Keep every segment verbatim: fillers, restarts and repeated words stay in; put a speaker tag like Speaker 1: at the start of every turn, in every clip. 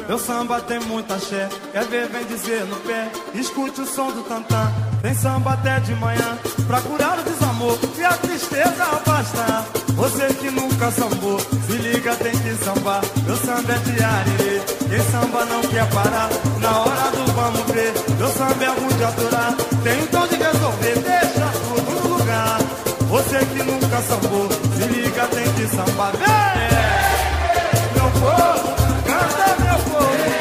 Speaker 1: Meu samba tem muita axé, quer ver, vem dizer no pé. Escute o som do tantã, tem samba até de manhã, pra curar o desamor e a tristeza afastar. Você que nunca sambou, se liga, tem que sambar. Meu samba é de arerê, quem samba não quer parar. Na hora do vamos ver, meu samba é ruim de aturar. Tem um tom de resolver, deixa tudo no lugar. Você que nunca sambou, se liga, tem que sambar. Vem! Meu povo, canta meu povo.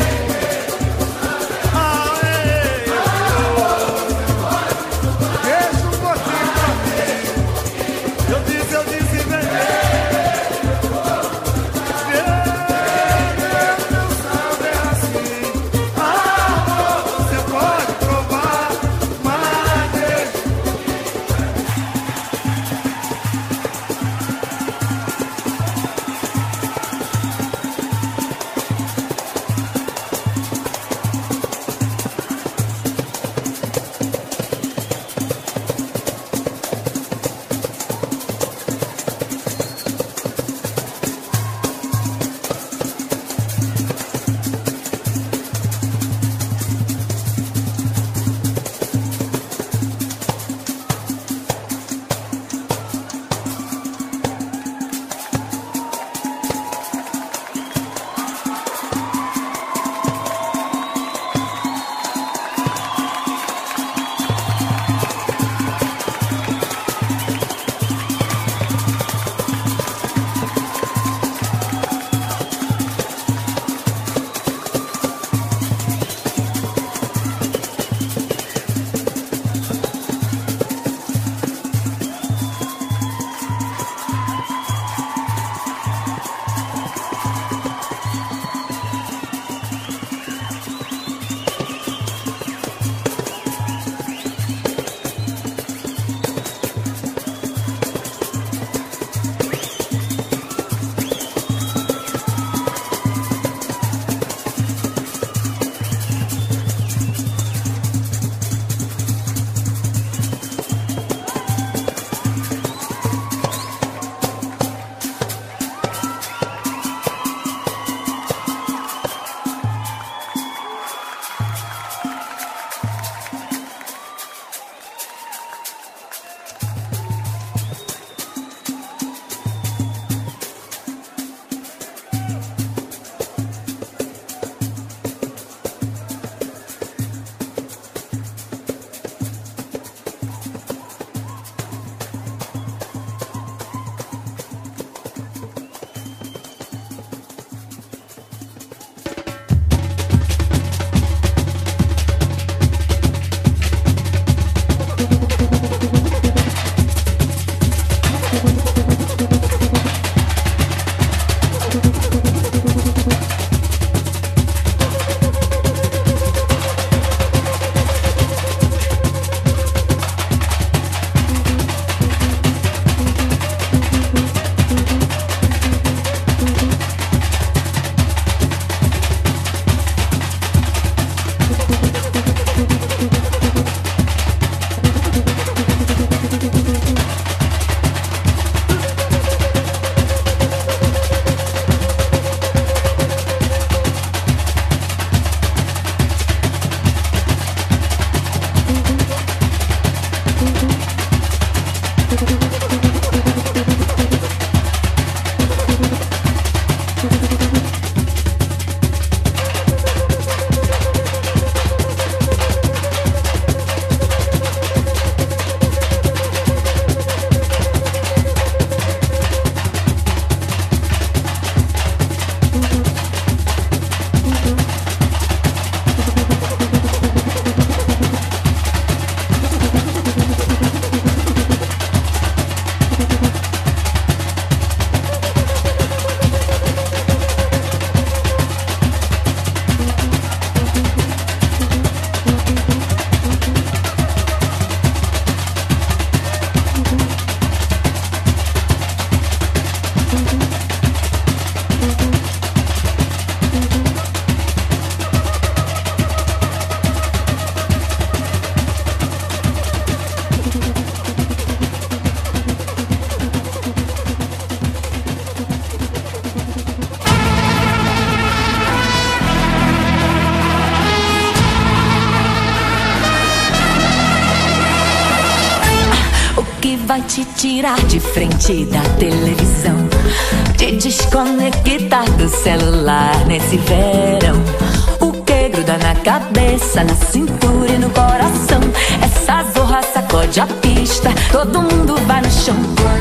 Speaker 2: vai te tirar de frente da televisão, te desconectar do celular nesse verão? O que gruda na cabeça, na cintura e no coração? Essa zorra sacode a pista, todo mundo vai no chão.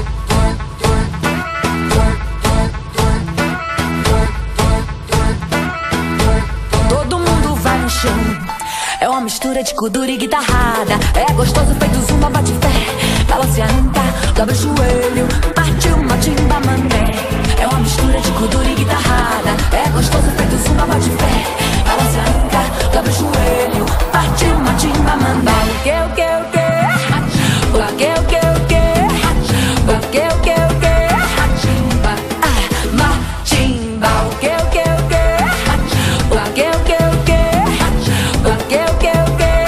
Speaker 2: Todo mundo vai no chão. É uma mistura de kuduro e guitarrada. É gostoso feito zumba, bate fé. Balance a anca, dobra o joelho, parte uma timba mané. É uma mistura de kuduro e guitarrada. É gostoso feito zumba, bate fé. Balance a anca, dobra o joelho, parte uma timba mané. O que, o que, o que? O que, o que, o que? O que, o que, o que? Ah, matimba. O que, o que, o que? O que, o que, o que? O que, o que, o que?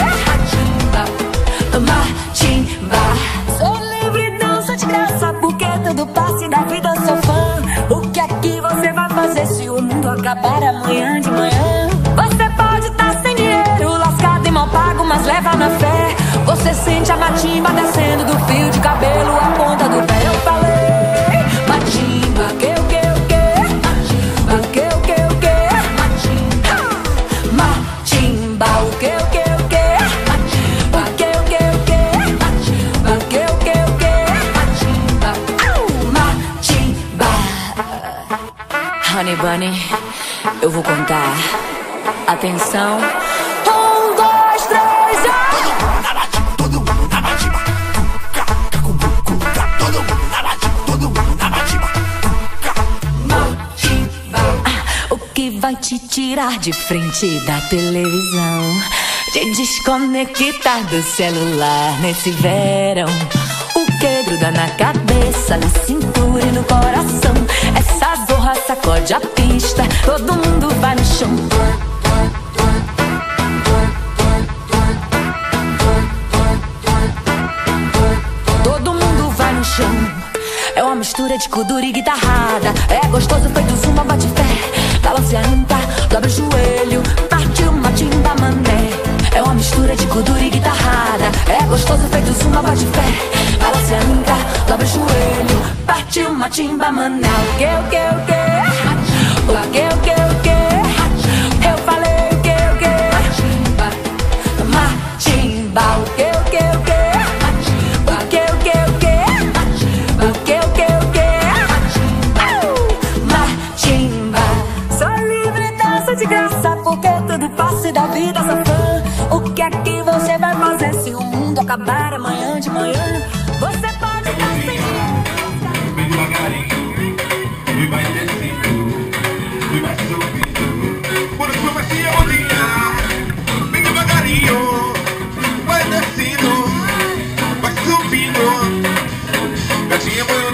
Speaker 2: Matimba. Sou livre, dança de graça, porque todo passe da vida sou fã. O que é que você vai fazer se o mundo acabar amanhã de manhã? Você pode estar sem dinheiro, lascado e mal pago, mas leva na fé. Você sente a matimba descendo do fio de cabelo à ponta do pé. Eu falei, matimba, que, o que, o que? O que, o que, o que? Matimba, o que, o que, o que? O que, o que, o que? O que, o que, o que? Matimba. Honey Bunny, eu vou contar. Atenção. Um, dois, três, e...
Speaker 3: Todo mundo na matimba. Todo mundo na matimba. Todo mundo na matimba.
Speaker 2: Matimba. O que vai te tirar de frente da televisão, te desconectar do celular nesse verão? O que gruda na cabeça, na cintura e no coração? Essa zorra sacode a pista, todo mundo vai no chão. Todo mundo vai no chão. É uma mistura de kuduro e guitarrada. É gostoso feito zumba, bate fé. Balance a anca, dobra o joelho, parte uma timba mané. É uma mistura de kuduro e guitarrada. É gostoso feito zumba, bate fé. Balance a anca, dobra o joelho, parte uma timba mané. O que, o que, o que? O que, o que, o que? Eu falei o que, o que? Matimba. O que, o que, o que? O que, o que, o que? O que, o que, o que? Matimba. Sou livre, dança de graça, porque tudo passa da vida sou fã. O que é que você vai fazer se o mundo acabar amanhã de manhã? Você pode estar sem dinheiro.
Speaker 3: Bem devagarinho, e vai descendo, e vai subindo. Por isso vai se olhar. Bem devagarinho, vai descendo, vai subindo. Gatinha,